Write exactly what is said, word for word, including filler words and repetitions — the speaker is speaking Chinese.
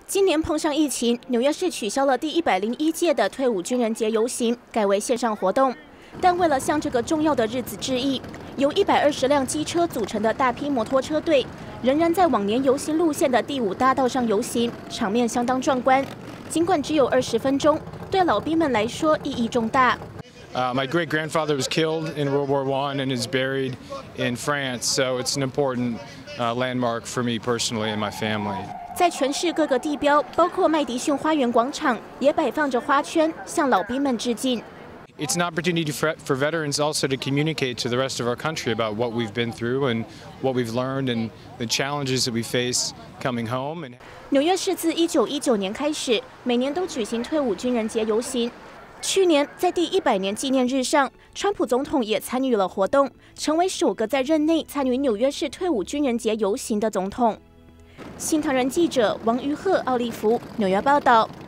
今年碰上疫情，纽约市取消了第一百零一届的退伍军人节游行，改为线上活动。但为了向这个重要的日子致意，由一百二十辆机车组成的大批摩托车队，仍然在往年游行路线的第五大道上游行，场面相当壮观。尽管只有二十分钟，对老兵们来说意义重大。 Uh, my great grandfather was killed in World War One and is buried in France, so it's an important uh, landmark for me personally and my family. 在全市各个地标，包括麦迪逊花园广场，也摆放着花圈，向老兵们致敬。 It's an opportunity for, for veterans also to communicate to the rest of our country about what we've been through and what we've learned and the challenges that we face coming home. And 纽约市自一九一九年开始，每年都举行退伍军人节游行。 去年，在第一百年纪念日上，川普总统也参与了活动，成为首个在任内参与纽约市退伍军人节游行的总统。新唐人记者王于鹤、奥利弗，纽约报道。